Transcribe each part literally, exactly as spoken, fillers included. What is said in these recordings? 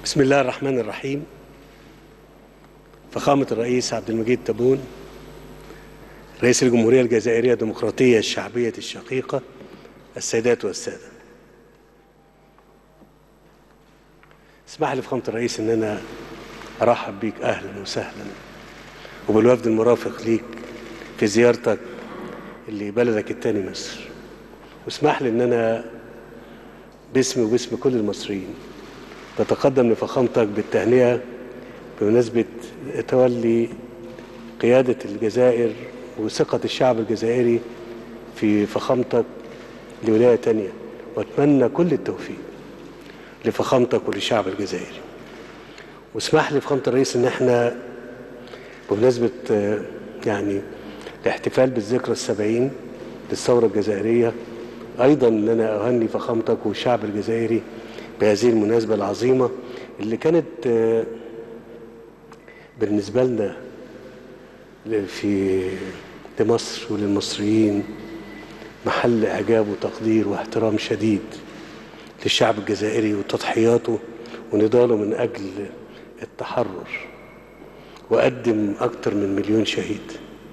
بسم الله الرحمن الرحيم. فخامة الرئيس عبد المجيد تبون، رئيس الجمهورية الجزائرية الديمقراطية الشعبية الشقيقة، السيدات والسادة، اسمح لي فخامة الرئيس ان انا ارحب بيك اهلا وسهلا وبالوفد المرافق ليك في زيارتك اللي بلدك الثاني مصر، واسمح لي ان انا باسمي وباسم كل المصريين بتقدم لفخامتك بالتهنئة بمناسبة تولي قيادة الجزائر وثقة الشعب الجزائري في فخامتك لولاية تانية، واتمنى كل التوفيق لفخامتك وللشعب الجزائري. واسمح لي فخامة الرئيس ان احنا بمناسبة يعني الاحتفال بالذكرى السبعين للثورة الجزائرية ايضا ان انا اهني فخامتك والشعب الجزائري بهذه المناسبة العظيمة اللي كانت بالنسبة لنا في لمصر وللمصريين محل إعجاب وتقدير واحترام شديد للشعب الجزائري وتضحياته ونضاله من أجل التحرر، وقدم أكثر من مليون شهيد.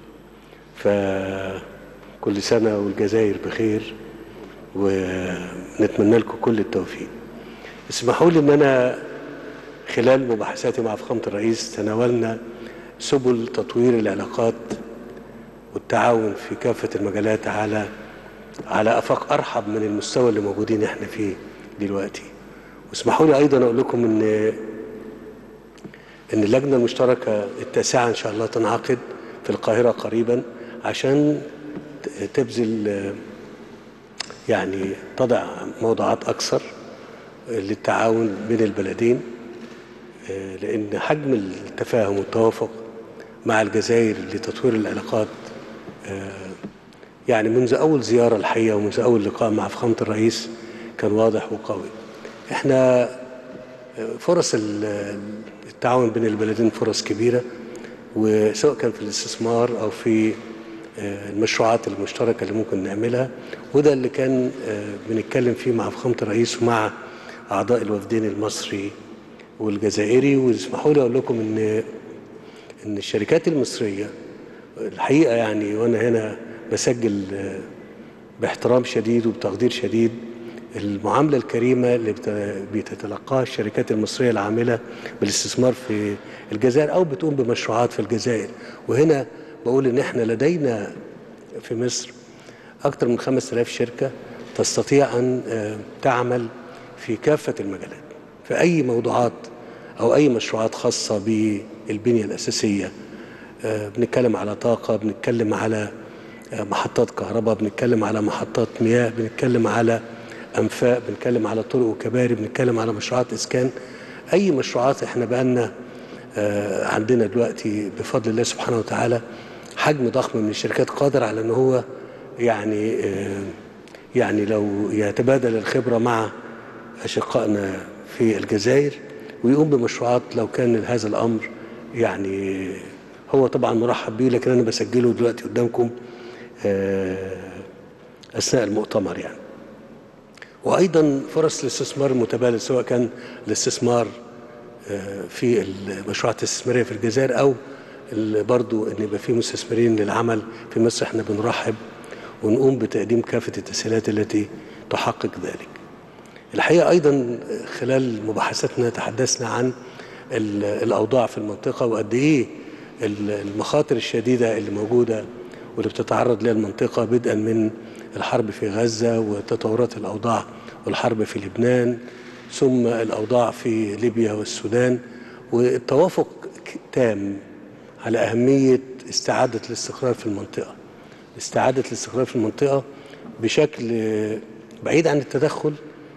فكل سنة والجزائر بخير ونتمنى لكم كل التوفيق. اسمحوا لي ان انا خلال مباحثاتي مع فخامة الرئيس تناولنا سبل تطوير العلاقات والتعاون في كافة المجالات على على افاق ارحب من المستوى اللي موجودين احنا فيه دلوقتي. واسمحوا لي ايضا اقول لكم ان ان اللجنة المشتركة التاسعة ان شاء الله تنعقد في القاهرة قريبا عشان تبذل يعني تضع موضوعات اكثر للتعاون بين البلدين، لأن حجم التفاهم والتوافق مع الجزائر لتطوير العلاقات يعني منذ أول زيارة الحقيقة ومنذ أول لقاء مع فخامة الرئيس كان واضح وقوي. احنا فرص التعاون بين البلدين فرص كبيرة، وسواء كان في الاستثمار أو في المشروعات المشتركة اللي ممكن نعملها، وده اللي كان بنتكلم فيه مع فخامة الرئيس ومع أعضاء الوفدين المصري والجزائري. واسمحوا لي أقول لكم إن إن الشركات المصرية الحقيقة يعني وأنا هنا بسجل باحترام شديد وبتقدير شديد المعاملة الكريمة اللي بتتلقاها الشركات المصرية العاملة بالاستثمار في الجزائر أو بتقوم بمشروعات في الجزائر. وهنا بقول إن إحنا لدينا في مصر أكثر من خمسة آلاف شركة تستطيع أن تعمل في كافة المجالات في أي موضوعات أو أي مشروعات خاصة بالبنية الأساسية. بنتكلم على طاقة، بنتكلم على محطات كهرباء، بنتكلم على محطات مياه، بنتكلم على أنفاق، بنتكلم على طرق وكباري، بنتكلم على مشروعات إسكان. أي مشروعات إحنا بقالنا عندنا دلوقتي بفضل الله سبحانه وتعالى حجم ضخم من الشركات قادر على أن هو يعني يعني لو يتبادل الخبرة مع أشقائنا في الجزائر ويقوم بمشروعات لو كان هذا الأمر يعني هو طبعا مرحب به، لكن أنا بسجله دلوقتي قدامكم أثناء المؤتمر يعني. وأيضا فرص الاستثمار المتبادل سواء كان الاستثمار في المشروعات الاستثمارية في الجزائر أو برضو أن يبقى في مستثمرين للعمل في مصر، احنا بنرحب ونقوم بتقديم كافة التسهيلات التي تحقق ذلك. الحقيقة أيضا خلال مباحثاتنا تحدثنا عن الأوضاع في المنطقة وقد إيه المخاطر الشديدة اللي موجودة واللي بتتعرض لها المنطقة، بدءا من الحرب في غزة وتطورات الأوضاع والحرب في لبنان ثم الأوضاع في ليبيا والسودان، والتوافق تام على أهمية استعادة الاستقرار في المنطقة استعادة الاستقرار في المنطقة بشكل بعيد عن التدخل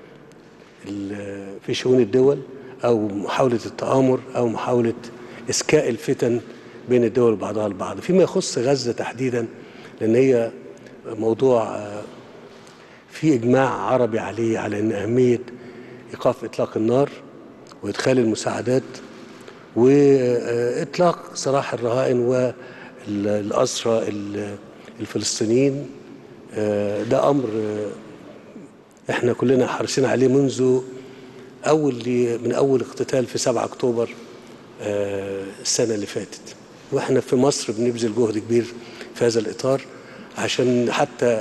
في شؤون الدول أو محاولة التآمر أو محاولة إسكاء الفتن بين الدول بعضها البعض. فيما يخص غزة تحديدا لأن هي موضوع في إجماع عربي عليه على أن أهمية إيقاف إطلاق النار وإدخال المساعدات وإطلاق سراح الرهائن والأسرى الفلسطينيين، ده أمر احنا كلنا حريصين عليه منذ أول من أول اقتتال في سبعة أكتوبر السنة اللي فاتت، وإحنا في مصر بنبذل جهد كبير في هذا الإطار عشان حتى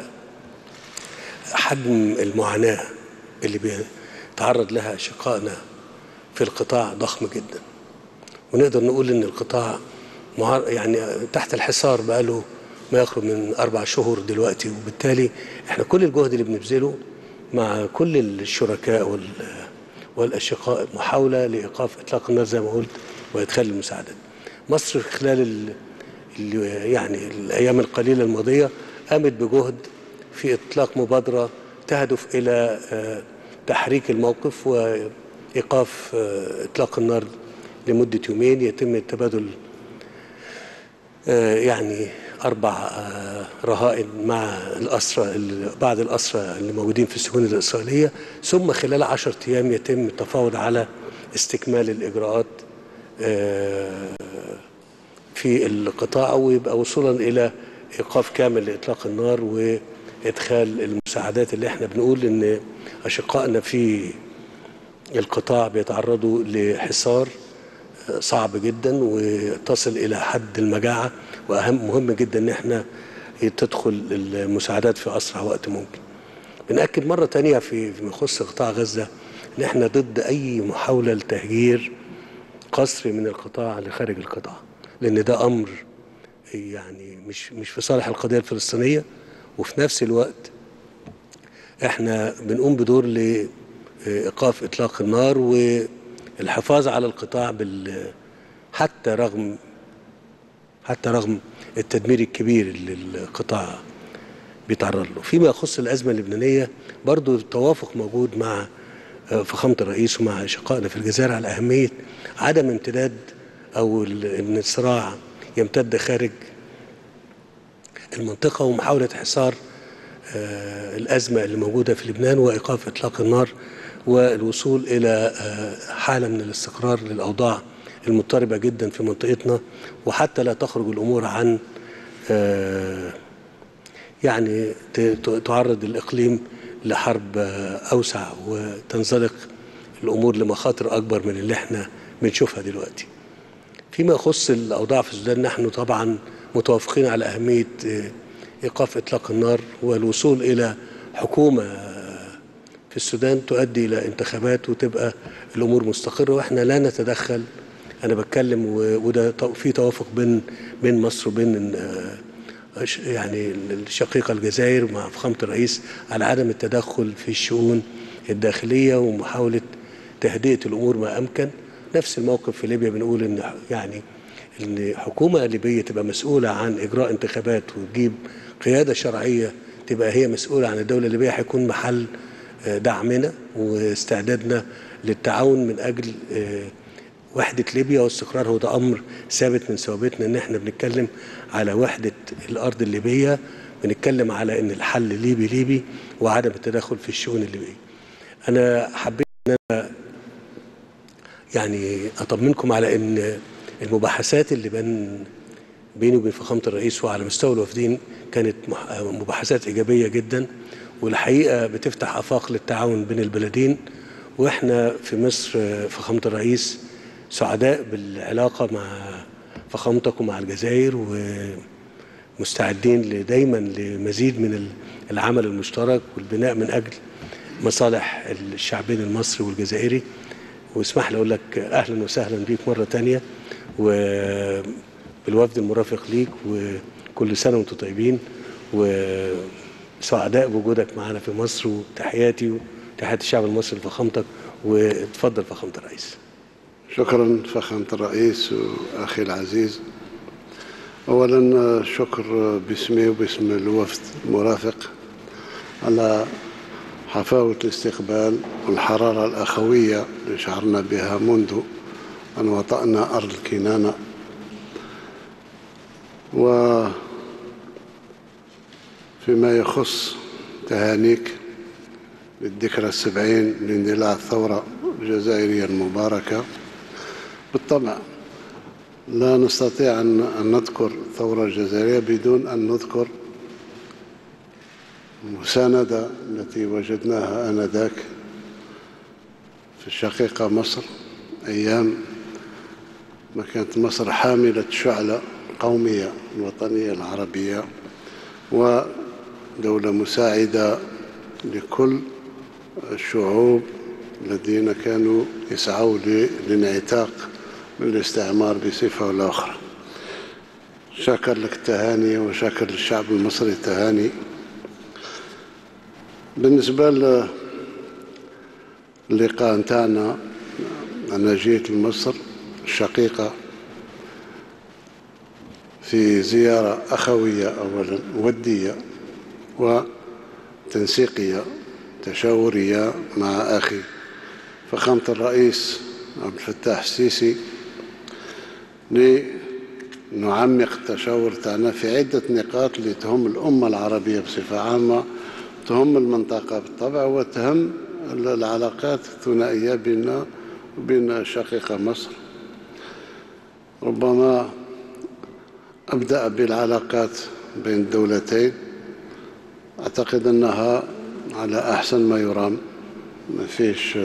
حجم المعاناة اللي بيتعرض لها أشقائنا في القطاع ضخم جدا، ونقدر نقول إن القطاع يعني تحت الحصار بقاله ما يقرب من أربع شهور دلوقتي، وبالتالي إحنا كل الجهد اللي بنبذله مع كل الشركاء والأشقاء محاولة لإيقاف إطلاق النار زي ما قلت وإدخال المساعدات. مصر خلال ال يعني الأيام القليلة الماضية قامت بجهد في إطلاق مبادرة تهدف إلى تحريك الموقف وإيقاف إطلاق النار لمدة يومين، يتم تبادل يعني أربع رهائن مع الأسرى بعض الأسرى اللي موجودين في السجون الإسرائيلية، ثم خلال عشرة أيام يتم التفاوض على استكمال الإجراءات في القطاع، ويبقى وصولا إلى إيقاف كامل لإطلاق النار وإدخال المساعدات اللي احنا بنقول إن أشقائنا في القطاع بيتعرضوا لحصار صعب جدا وتصل إلى حد المجاعة، وأهم مهم جدا إن احنا تدخل المساعدات في أسرع وقت ممكن. بنأكد مرة تانية في فيما يخص قطاع غزة إن احنا ضد أي محاولة لتهجير قسري من القطاع لخارج القطاع، لأن ده أمر يعني مش مش في صالح القضية الفلسطينية، وفي نفس الوقت احنا بنقوم بدور لإيقاف إطلاق النار والحفاظ على القطاع بال حتى رغم حتى رغم التدمير الكبير اللي القطاع بيتعرض له. فيما يخص الأزمة اللبنانية برضو التوافق موجود مع فخامة الرئيس ومع أشقائنا في الجزائر على أهمية عدم امتداد أو أن الصراع يمتد خارج المنطقة، ومحاولة حصار الأزمة اللي موجودة في لبنان وإيقاف إطلاق النار والوصول إلى حالة من الاستقرار للأوضاع المضطربة جدا في منطقتنا، وحتى لا تخرج الأمور عن يعني تعرض الإقليم لحرب أوسع وتنزلق الأمور لمخاطر أكبر من اللي احنا بنشوفها دلوقتي. فيما يخص الأوضاع في السودان نحن طبعا متوافقين على أهمية إيقاف إطلاق النار والوصول إلى حكومة في السودان تؤدي إلى انتخابات وتبقى الأمور مستقرة، وإحنا لا نتدخل. أنا بتكلم وده في توافق بين بين مصر وبين يعني الشقيقة الجزائر مع فخامة الرئيس على عدم التدخل في الشؤون الداخلية ومحاولة تهدئة الأمور ما أمكن. نفس الموقف في ليبيا، بنقول إن يعني إن حكومة ليبية تبقى مسؤولة عن إجراء انتخابات وتجيب قيادة شرعية تبقى هي مسؤولة عن الدولة الليبية هيكون محل دعمنا واستعدادنا للتعاون من أجل وحدة ليبيا واستقرارها، وده أمر ثابت من ثوابتنا إن إحنا بنتكلم على وحدة الأرض الليبية، بنتكلم على إن الحل ليبي ليبي وعدم التدخل في الشؤون الليبية. أنا حبيت إن أنا يعني أطمنكم على إن المباحثات اللي بين بيني وبين فخامة الرئيس وعلى مستوى الوفدين كانت مباحثات إيجابية جدا، والحقيقة بتفتح آفاق للتعاون بين البلدين. وإحنا في مصر فخامة الرئيس سعداء بالعلاقة مع فخامتك ومع الجزائر، ومستعدين دايما لمزيد من العمل المشترك والبناء من أجل مصالح الشعبين المصري والجزائري. واسمح لي أقول لك أهلا وسهلا بيك مرة تانية وبالوفد المرافق ليك، وكل سنة وانتم طيبين، وسعداء بوجودك معنا في مصر، وتحياتي وتحيات الشعب المصري لفخامتك. وتفضل فخامة الرئيس. شكرا فخامة الرئيس وأخي العزيز. أولا شكر باسمي وباسم الوفد المرافق على حفاوة الاستقبال والحرارة الأخوية اللي شعرنا بها منذ أن وطأنا أرض الكنانة. وفيما يخص تهانيك بالذكرى السبعين لاندلاع الثورة الجزائرية المباركة، بالطبع لا نستطيع أن نذكر الثورة الجزائرية بدون أن نذكر المساندة التي وجدناها آنذاك في الشقيقة مصر، أيام ما كانت مصر حاملة شعلة قومية الوطنية العربية ودولة مساعدة لكل الشعوب الذين كانوا يسعوا للانعتاق من الاستعمار بصفة ولا أخرى. شكر لك التهاني وشكر للشعب المصري التهاني. بالنسبة للقاء نتاعنا، أنا جيت لمصر الشقيقة في زيارة أخوية أولا ودية وتنسيقية تشاورية مع أخي فخامة الرئيس عبد الفتاح السيسي لنعمق التشاور تاعنا في عدة نقاط اللي تهم الأمة العربية بصفة عامة، تهم المنطقة بالطبع، وتهم العلاقات الثنائية بيننا وبين شقيقة مصر. ربما أبدأ بالعلاقات بين الدولتين. أعتقد أنها على أحسن ما يرام، ما فيش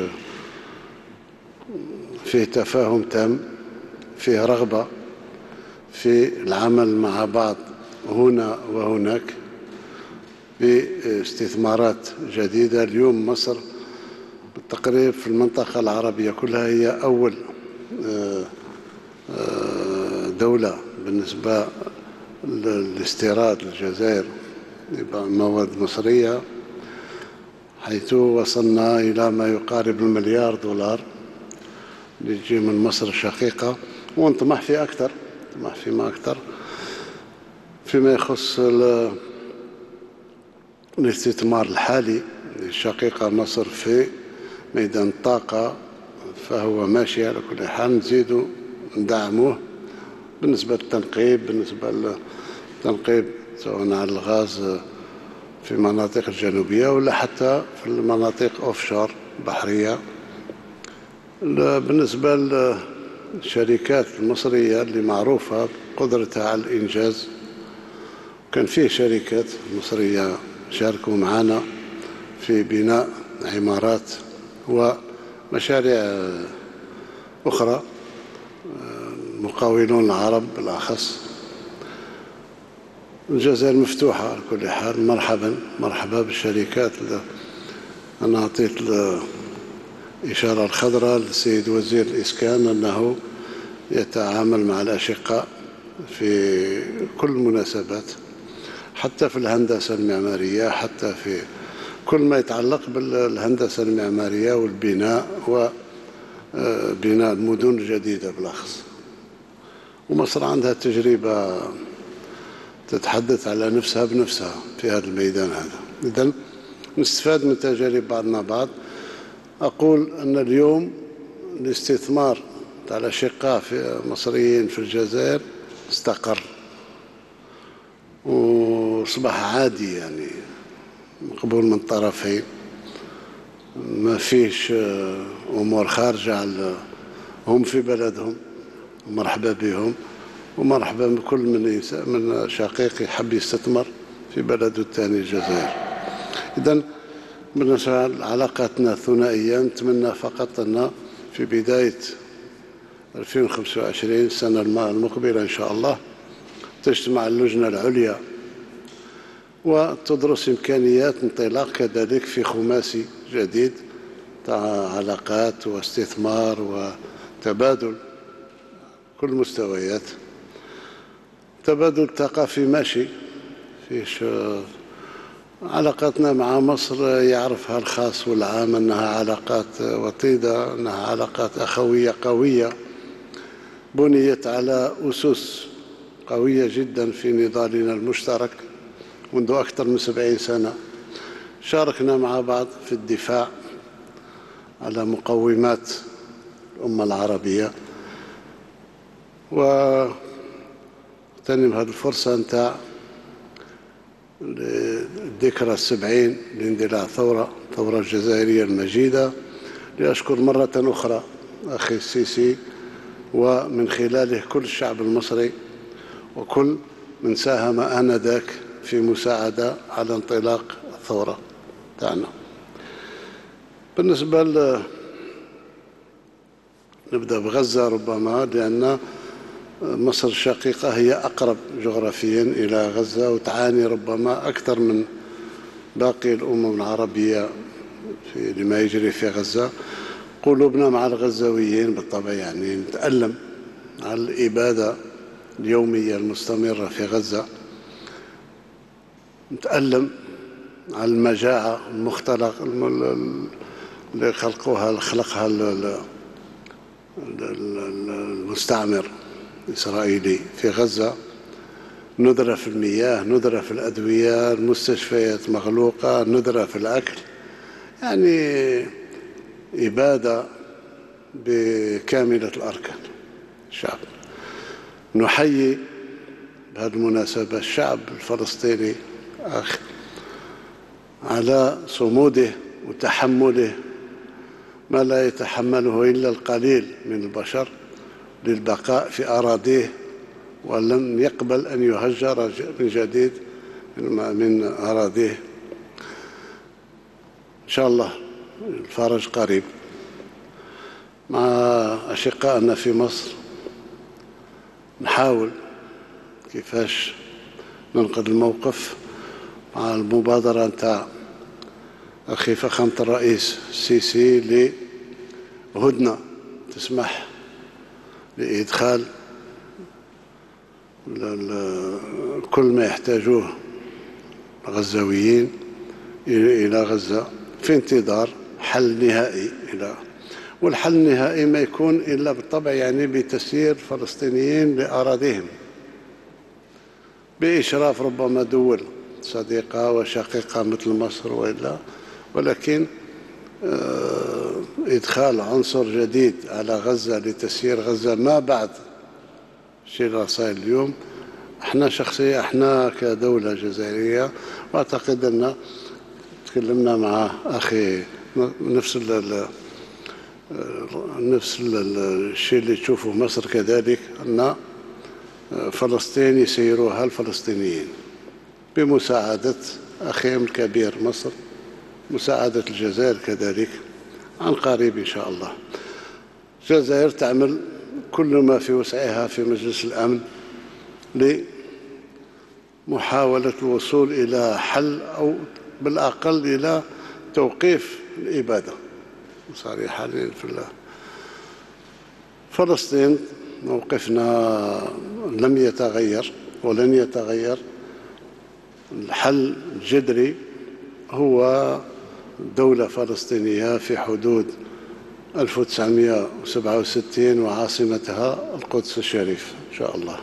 فيه تفاهم تام، فيه رغبة في العمل مع بعض هنا وهناك باستثمارات جديدة. اليوم مصر بالتقريب في المنطقة العربية كلها هي أول دولة بالنسبة للاستيراد للجزائر مواد مصرية، حيث وصلنا إلى ما يقارب المليار دولار اللي تجي من مصر الشقيقة، ونطمح في أكثر، نطمح فيما أكثر. فيما يخص الاستثمار الحالي للشقيقة مصر في ميدان الطاقة فهو ماشي على كل حال، نزيدوا ندعموه بالنسبة للتنقيب، بالنسبة للتنقيب سواء على الغاز في المناطق الجنوبية ولا حتى في المناطق أوفشور بحرية. بالنسبة للشركات المصرية اللي معروفة بقدرتها على الإنجاز، كان فيه شركات مصرية شاركوا معنا في بناء عمارات ومشاريع أخرى، مقاولون العرب بالأخص. الجزائر مفتوحة على كل حال، مرحبا مرحبا بالشركات. أنا أعطيت الإشارة الخضراء للسيد وزير الإسكان أنه يتعامل مع الأشقاء في كل المناسبات، حتى في الهندسة المعمارية، حتى في كل ما يتعلق بالهندسة المعمارية والبناء وبناء المدن الجديدة بالأخص. ومصر عندها تجربة تتحدث على نفسها بنفسها في هذا الميدان هذا، إذن نستفاد من تجارب بعضنا بعض. أقول أن اليوم الاستثمار تاع الأشقاء في مصريين في الجزائر استقر وأصبح عادي، يعني مقبول من الطرفين، ما فيش أمور خارجة على، هم في بلدهم ومرحبا بهم، ومرحبا بكل من من شقيق يحب يستثمر في بلده الثاني الجزائر. إذن بالنسبة لعلاقاتنا الثنائية، نتمنى فقط أن في بداية ألفين وخمسة وعشرين السنة المقبلة إن شاء الله تجتمع اللجنة العليا وتدرس إمكانيات انطلاق كذلك في خماسي جديد تاع علاقات واستثمار وتبادل كل المستويات. تبادل ثقافي ماشي فيش. علاقاتنا مع مصر يعرفها الخاص والعام أنها علاقات وطيدة، أنها علاقات أخوية قوية بنيت على أسس قوية جدا في نضالنا المشترك منذ أكثر من سبعين سنة. شاركنا مع بعض في الدفاع على مقومات الأمة العربية، وتنم هذه الفرصة نتاع الذكرى السبعين لاندلاع الثورة الثورة الجزائرية المجيدة لأشكر مرة أخرى أخي السيسي ومن خلاله كل الشعب المصري وكل من ساهم آنذاك في مساعدة على انطلاق الثورة تاعنا. بالنسبة نبدأ بغزة ربما، لأن مصر الشقيقة هي أقرب جغرافيا إلى غزة وتعاني ربما أكثر من باقي الأمم العربية في لما يجري في غزة. قلوبنا مع الغزاويين بالطبع، يعني نتألم على الإبادة اليومية المستمرة في غزة، نتألم على المجاعة المختلق اللي خلقوها خلقها المستعمر الإسرائيلي في غزة. ندرة في المياه، ندرة في الأدوية، المستشفيات مغلوقة، ندرة في الأكل، يعني إبادة بكاملة الأركان. الشعب نحيي بهذه المناسبة الشعب الفلسطيني أخ على صموده وتحمله ما لا يتحمله إلا القليل من البشر للبقاء في أراضيه، ولم يقبل أن يهجر من جديد من أراضيه. إن شاء الله الفرج قريب. مع أشقائنا في مصر نحاول كيفاش ننقذ الموقف مع المبادرة نتاع أخي فخامة الرئيس السيسي لهدنة تسمح لإدخال كل ما يحتاجوه الغزاويين إلى غزة في انتظار حل نهائي. إلى والحل النهائي ما يكون إلا بالطبع يعني بتسيير فلسطينيين لأراضيهم بإشراف ربما دول صديقة وشقيقة مثل مصر وإلا، ولكن إدخال عنصر جديد على غزة لتسيير غزة ما بعد الشيء اللي صاير اليوم. احنا شخصيا احنا كدولة جزائرية، واعتقد ان تكلمنا مع اخي نفس ال نفس الشيء اللي تشوفه مصر كذلك، ان فلسطين يسيروها الفلسطينيين بمساعدة اخيهم الكبير مصر، مساعدة الجزائر كذلك عن قريب ان شاء الله. الجزائر تعمل كل ما في وسعها في مجلس الأمن لمحاولة الوصول إلى حل أو بالأقل إلى توقيف الإبادة صريحة في الله. فلسطين موقفنا لم يتغير ولن يتغير. الحل الجذري هو دولة فلسطينية في حدود ألف وتسعمائة وسبعة وستين وعاصمتها القدس الشريف إن شاء الله.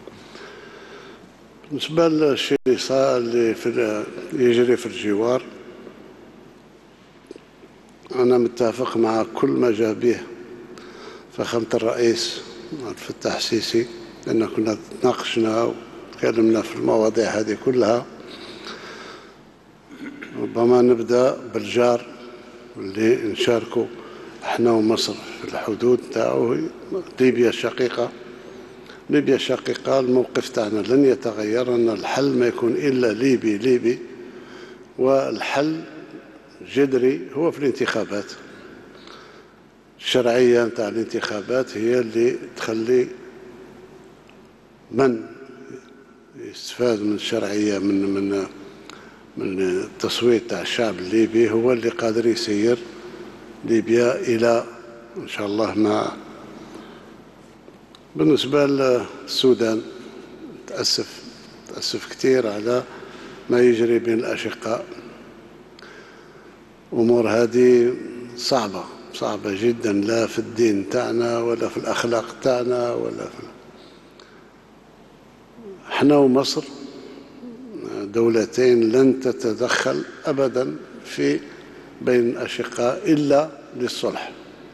بالنسبة للشيء اللي صار اللي في يجري في الجوار، أنا متفق مع كل ما جاء به فخامة الرئيس عبد الفتاح السيسي، لأن كنا تناقشنا وتكلمنا في المواضيع هذه كلها. ربما نبدأ بالجار اللي نشاركه احنا ومصر في الحدود تاعو، ليبيا الشقيقة. ليبيا الشقيقة الموقف تاعنا لن يتغير، أن الحل ما يكون إلا ليبي ليبي، والحل الجذري هو في الانتخابات. الشرعية نتاع الانتخابات هي اللي تخلي من يستفاد من الشرعية من من من التصويت تاع الشعب الليبي هو اللي قادر يسير ليبيا إلى إن شاء الله. ما بالنسبة للسودان تأسف تأسف كثير على ما يجري بين الأشقاء. أمور هذه صعبة صعبة جدا، لا في الدين تاعنا ولا في الأخلاق تاعنا ولا في احنا ومصر دولتين لن تتدخل أبدا في بين الأشقاء إلا للصلح،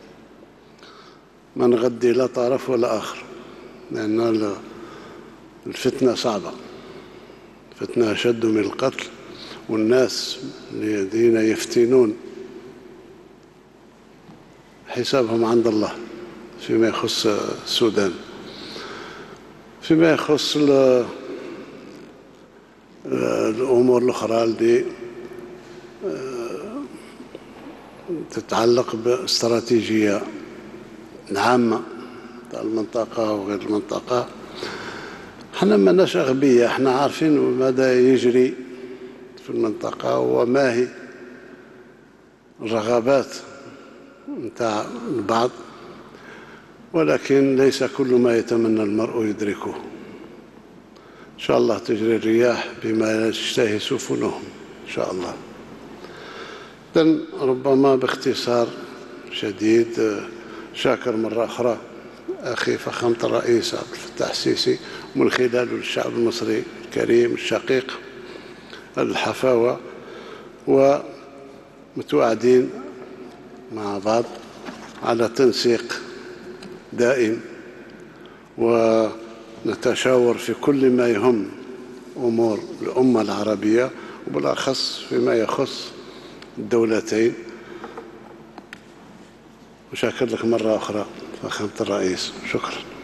ما نغدي لا طرف ولا آخر، لأن الفتنة صعبة، الفتنة أشد من القتل، والناس الذين يفتنون حسابهم عند الله فيما يخص السودان. فيما يخص الأمور الأخرى اللي تتعلق باستراتيجية عامة تاع المنطقة وغير المنطقة. احنا ماناش أغبياء، احنا عارفين ماذا يجري في المنطقة وما هي الرغبات نتاع البعض، ولكن ليس كل ما يتمنى المرء يدركه. إن شاء الله تجري الرياح بما تشتهي سفنهم إن شاء الله. إذن ربما باختصار شديد شاكر مرة أخرى أخي فخامة الرئيس عبد الفتاح السيسي من خلاله للشعب المصري الكريم الشقيق الحفاوة، ومتواعدين مع بعض على تنسيق دائم ونتشاور في كل ما يهم أمور الأمة العربية وبالأخص فيما يخص الدولتين. وشاكر لك مرة أخرى فخامة الرئيس، شكرا.